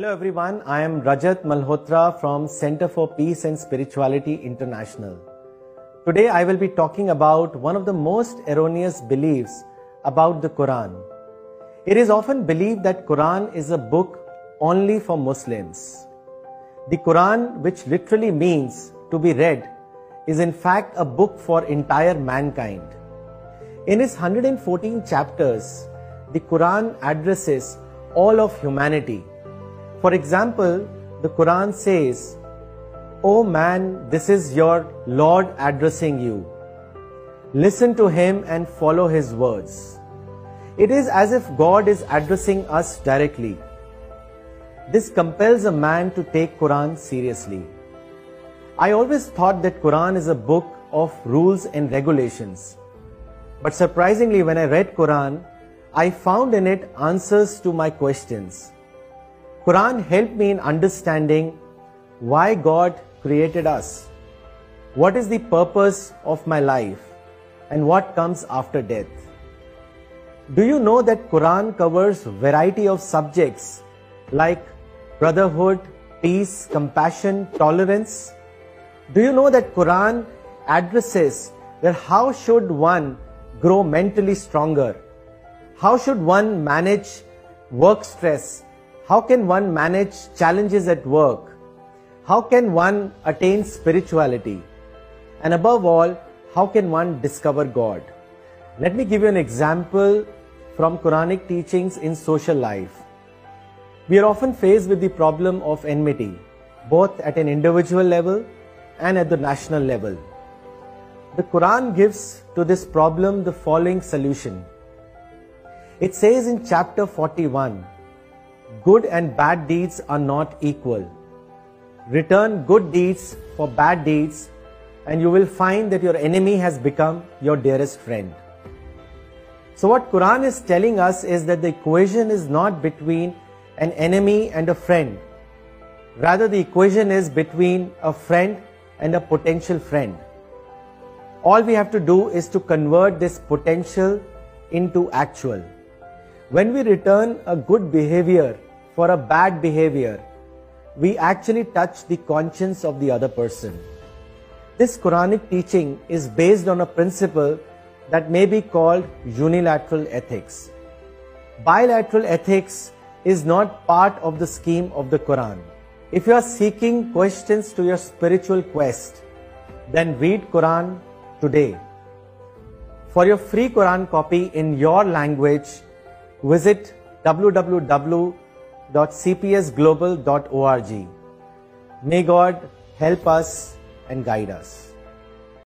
Hello everyone, I am Rajat Malhotra from Center for Peace and Spirituality International. Today I will be talking about one of the most erroneous beliefs about the Quran. It is often believed that Quran is a book only for Muslims. The Quran, which literally means to be read, is in fact a book for entire mankind. In its 114 chapters, the Quran addresses all of humanity. For example, the Quran says, "O man, this is your Lord addressing you. Listen to Him and follow His words." It is as if God is addressing us directly. This compels a man to take Quran seriously. I always thought that Quran is a book of rules and regulations. But surprisingly, when I read Quran, I found in it answers to my questions. Quran helped me in understanding why God created us, what is the purpose of my life, and what comes after death. Do you know that Quran covers variety of subjects like brotherhood, peace, compassion, tolerance? Do you know that Quran addresses that how should one grow mentally stronger? How should one manage work stress? How can one manage challenges at work? How can one attain spirituality? And above all, how can one discover God? Let me give you an example from Quranic teachings in social life. We are often faced with the problem of enmity, both at an individual level and at the national level. The Quran gives to this problem the following solution. It says in chapter 41, "Good and bad deeds are not equal. Return good deeds for bad deeds, and you will find that your enemy has become your dearest friend." So what Quran is telling us is that the equation is not between an enemy and a friend. Rather, the equation is between a friend and a potential friend. All we have to do is to convert this potential into actual. When we return a good behavior for a bad behavior, we actually touch the conscience of the other person. This Quranic teaching is based on a principle that may be called unilateral ethics. Bilateral ethics is not part of the scheme of the Quran. If you are seeking questions to your spiritual quest, then read Quran today. For your free Quran copy in your language, visit www.cpsglobal.org. May God help us and guide us.